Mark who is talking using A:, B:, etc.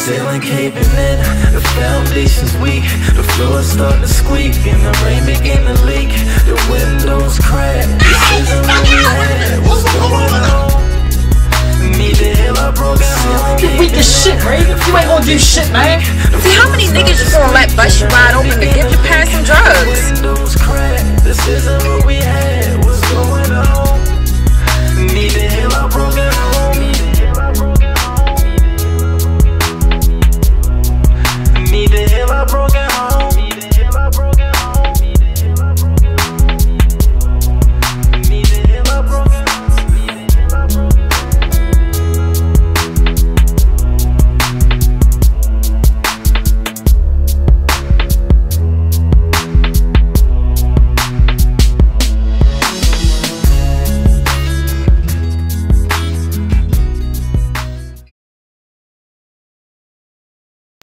A: ceiling caving in, the foundation's weak, the floor's starting to squeak, and the rain began to leak, the windows crack. This isn't what we had, what's going on? Need to heal our broken home.
B: You weak as shit, Raven. You ain't gonna do shit, man.
C: See, how many niggas just gonna let bust you wide open to give your parents some drugs?
A: Windows crack. This isn't what we had, what's going on? Need to heal our broken